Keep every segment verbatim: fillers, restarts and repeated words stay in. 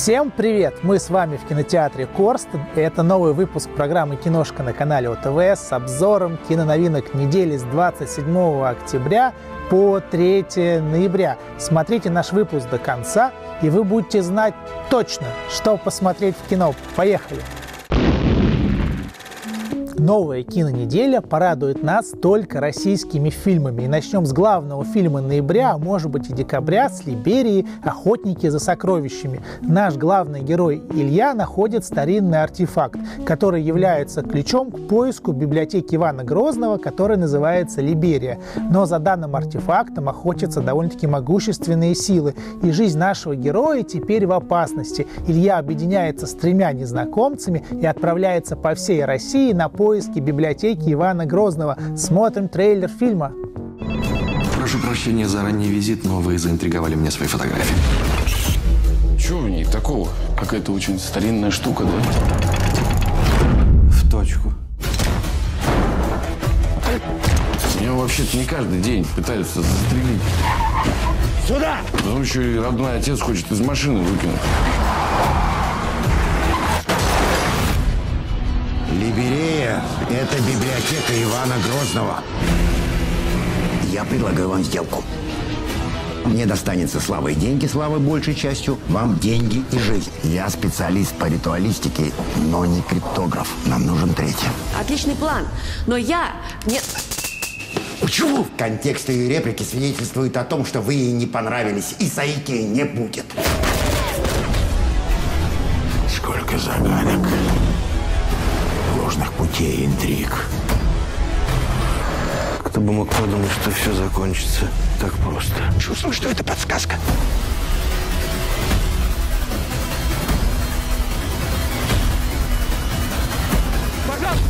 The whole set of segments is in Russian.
Всем привет! Мы с вами в кинотеатре Корстен, и это новый выпуск программы «Киношка» на канале О Тэ Вэ с обзором киноновинок недели с двадцать седьмого октября по третьего ноября. Смотрите наш выпуск до конца, и вы будете знать точно, что посмотреть в кино. Поехали! Новая кинонеделя порадует нас только российскими фильмами. И начнем с главного фильма ноября, а может быть и декабря, с «Либерии. Охотники за сокровищами». Наш главный герой Илья находит старинный артефакт, который является ключом к поиску библиотеки Ивана Грозного, которая называется Либерия. Но за данным артефактом охотятся довольно-таки могущественные силы. И жизнь нашего героя теперь в опасности. Илья объединяется с тремя незнакомцами и отправляется по всей России на поиски библиотеки Ивана Грозного. Смотрим трейлер фильма. Прошу прощения за ранний визит, но вы заинтриговали мне своей фотографией. Чего в ней такого? Какая-то очень старинная штука, да? В точку. Меня вообще-то не каждый день пытаются застрелить. Сюда! Ну, еще и родной отец хочет из машины выкинуть. Либерея – это библиотека Ивана Грозного. Я предлагаю вам сделку. Мне достанется слава и деньги, слава большей частью, вам деньги и жизнь. Я специалист по ритуалистике, но не криптограф. Нам нужен третий. Отличный план, но я... Нет. Почему? Контекст ее реплики свидетельствует о том, что вы ей не понравились, и Саики не будет. Сколько загадок. Ложных путей и интриг. Кто бы мог подумать, что все закончится так просто. Чувствую, что это подсказка. Пожалуйста!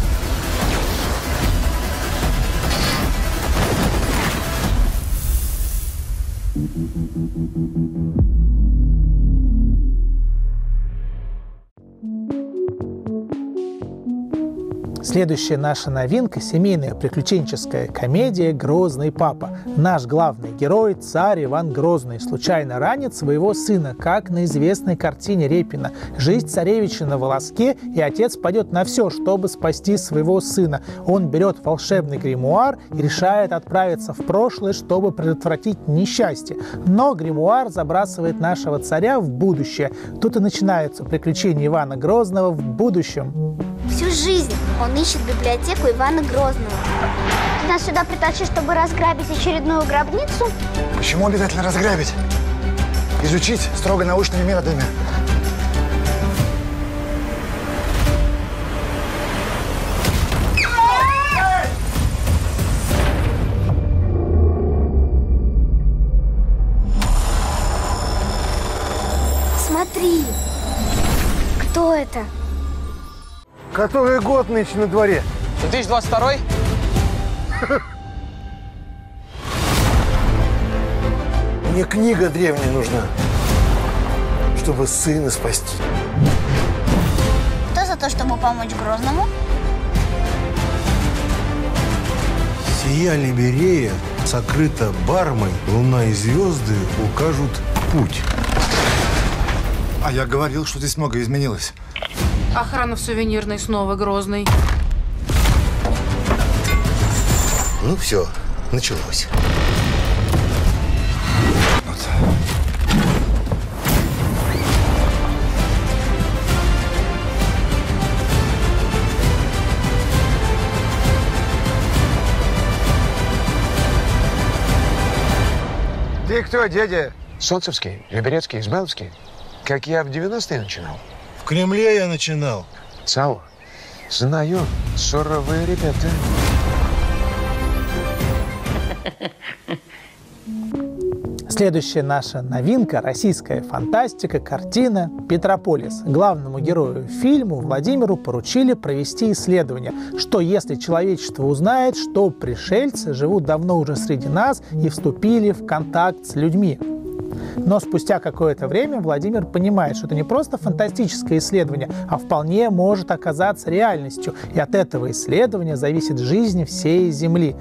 Следующая наша новинка – семейная приключенческая комедия «Грозный папа». Наш главный герой – царь Иван Грозный, случайно ранит своего сына, как на известной картине Репина. Жизнь царевича на волоске, и отец пойдет на все, чтобы спасти своего сына. Он берет волшебный гримуар и решает отправиться в прошлое, чтобы предотвратить несчастье. Но гримуар забрасывает нашего царя в будущее. Тут и начинаются приключения Ивана Грозного в будущем. Всю жизнь он ищет библиотеку Ивана Грозного. Ты нас сюда притащил, чтобы разграбить очередную гробницу? Почему обязательно разграбить? Изучить строго научными методами. Смотри, кто это? Который год нынче на дворе? две тысячи двадцать второй? Мне книга древняя нужна, чтобы сына спасти. Кто за то, чтобы помочь Грозному? Сия Либерея сокрыта бармой, луна и звезды укажут путь. А я говорил, что здесь много изменилось. Охрана в сувенирной снова Грозный. Ну все, началось. Вот. Ты кто, дядя? Солнцевский, Люберецкий, Измайловский. Как я в девяностые начинал. В Кремле я начинал. Цау, знаю, суровые ребята. Следующая наша новинка – российская фантастика, картина «Петрополис». Главному герою фильму Владимиру поручили провести исследование, что если человечество узнает, что пришельцы живут давно уже среди нас и вступили в контакт с людьми. Но спустя какое-то время Владимир понимает, что это не просто фантастическое исследование, а вполне может оказаться реальностью. И от этого исследования зависит жизнь всей Земли.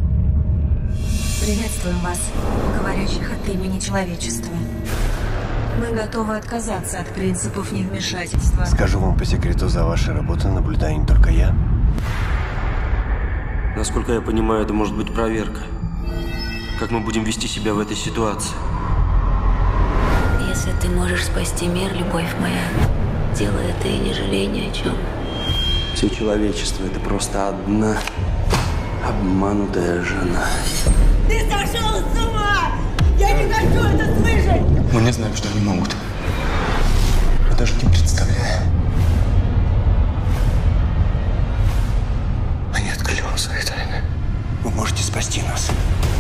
Приветствуем вас, говорящих от имени человечества. Мы готовы отказаться от принципов невмешательства. Скажу вам по секрету, за вашей работой наблюдаю не только я. Насколько я понимаю, это может быть проверка. Как мы будем вести себя в этой ситуации? Если ты можешь спасти мир, любовь моя, делай это и не жалей ни о чем. Все человечество — это просто одна обманутая жена. Ты сошел с ума! Я не хочу это слышать! Мы не знаем, что они могут. Мы даже не представляем. Они открыли вам свои тайны. Вы можете спасти нас.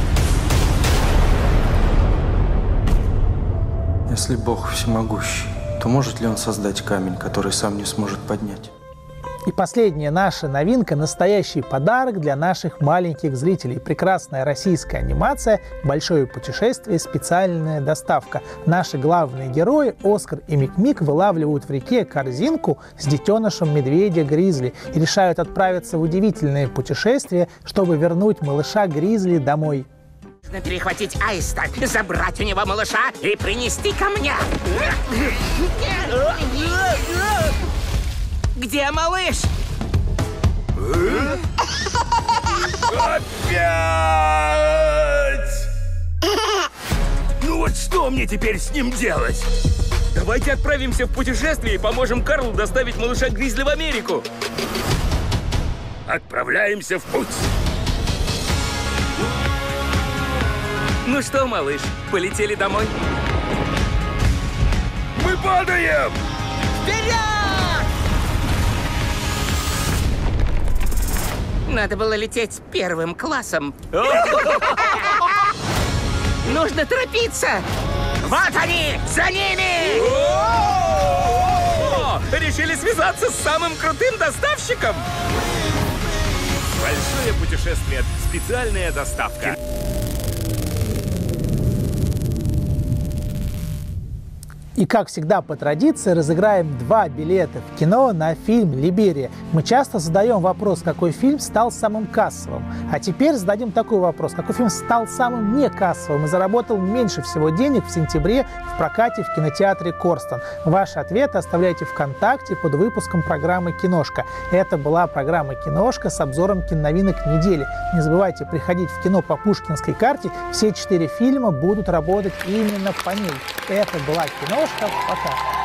Если Бог всемогущий, то может ли Он создать камень, который сам не сможет поднять? И последняя наша новинка – настоящий подарок для наших маленьких зрителей. Прекрасная российская анимация «Большое путешествие. Специальная доставка». Наши главные герои Оскар и Мик-Мик вылавливают в реке корзинку с детенышем медведя-гризли и решают отправиться в удивительное путешествие, чтобы вернуть малыша-гризли домой. Нужно перехватить аиста, забрать у него малыша и принести ко мне. Где малыш? Опять! Ну вот что мне теперь с ним делать? Давайте отправимся в путешествие и поможем Карлу доставить малыша Гризли в Америку. Отправляемся в путь. Ну что, малыш, полетели домой? Мы падаем! Вперед! Надо было лететь первым классом. Нужно торопиться! Вот они! За ними! Решили связаться с самым крутым доставщиком? Большое путешествие. Специальная доставка. И, как всегда, по традиции, разыграем два билета в кино на фильм «Либерия». Мы часто задаем вопрос, какой фильм стал самым кассовым. А теперь зададим такой вопрос, какой фильм стал самым некассовым и заработал меньше всего денег в сентябре в прокате в кинотеатре «Корстон». Ваши ответы оставляйте ВКонтакте под выпуском программы «Киношка». Это была программа «Киношка» с обзором киноновинок недели. Не забывайте приходить в кино по пушкинской карте. Все четыре фильма будут работать именно по ней. Это была «Киношка». Пока.